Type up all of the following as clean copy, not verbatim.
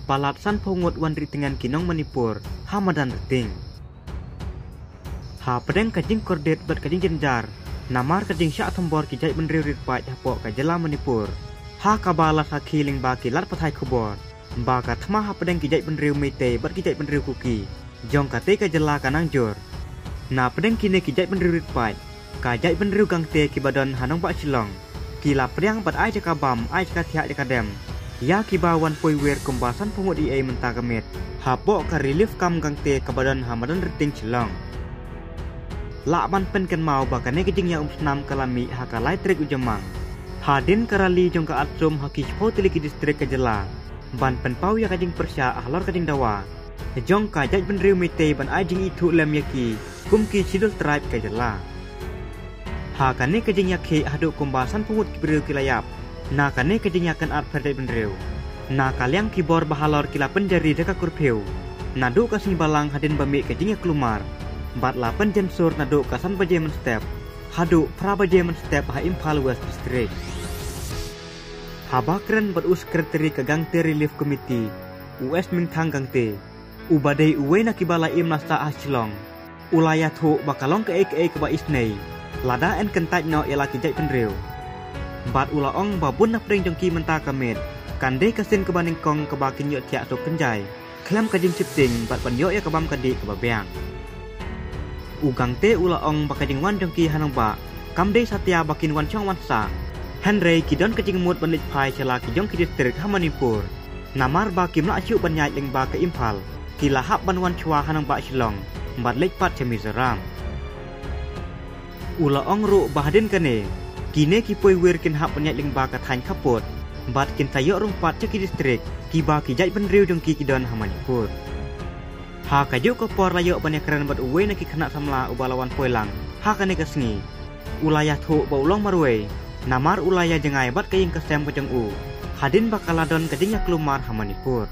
balat san pongot wan ritingan kinong Manipur hamadan riting ha pedeng kajing kordet bat kajing jenjar namar kajing syak tombor kijai benriu ritpat hapok kajela Manipur ha kabalat ha kiling ba kilat pathai khobor ba ka thma ha pedeng kijai benriu mete bat kijai benriu kuki jong kate kajela kanang jor na pedeng kine kijai benriu ritpat kajai benriu gangte kibadon hanong ba chilong kila priang bat ai jakabam ai jakathia jakadem ya kibawan poiwer kumbasan pungut ia mentagamet hapok ka relief kam gangte kabadan hamadan riting chilong lakban pen ken mau bakane kijing ya senam kalami hakalai trik ujamang hadin karali jong ka atsum haki hoteli ki distrik kajela ban pen pau ya kajing persya ahlor kajing dawa jong ka jaj benriu mite ban ai jing itu lem yaki kumki sidul tribe kajela ha kane kajing yakhe hadu kumbasan pungut kibriu kilayap na kane kajing yakan art perdai benriu na kalyang kibor bahalor kila penjari deka kurpeu nadu kasing balang hadin bami kajing yak lumar bat lapan jensur nadu kasan bajemen step hadu prabajemen step ha Imphal West District habakren bat sekretari kagangte relief committee US Mingthang gangte ubadai uwe na kibala imnasta Ashilong ulayat ho bakalong ke ba isnei lada en kentaj no ialah kijai penriu bat ulaong babun na pring jongki menta kamet kande kasin kebaning kong kebakin yot tiak sok kenjai klam kajing sipting bat banyo ya kebam kadi kebabeang ugang te ulaong bakajing wan jongki hanang ba kamde satya bakin wan chong wan sa Henry kidon kajing mut banlit pai chala kijong ki distrik Manipur namar ba kimla achu banyai leng ba ke Imphal kila hap ban wan chua hanang ba Shillong bat lekpat che Mizoram ulaong ru bahadin kane kine ki poiwer kin hap banyai leng ba ka thain khapot bat kin tayok rumpat ceki distrik ki ba ki jai benriu jongki kidon Manipur ha kajuk ko por layok banyak keren bat uwe na ki kena samla ubalawan poilang ha kane kasngi ulayah thu ba ulong marwe namar ulayah jengai bat kaying kesem kajeng u hadin bakaladon kajing yak lumar Manipur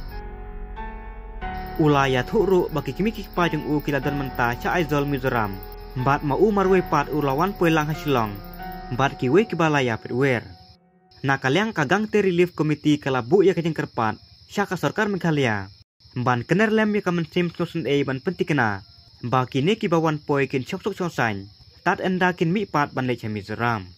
ulayah thu ru baki kimi ki pajeng u kiladon menta cha aizol Mizoram bat mau marwe pat ulawan poilang Shillong bat kiwe kibalaya petwer na kalyang kagangte relief committee kalabu ya kajing kerpat syaka sarkar Meghalaya ban kener lem ya kamen sim snosen ban pentikena ba kini kibawan poi kin chok chok chong sain tat enda kin mi pat ban le Mizoram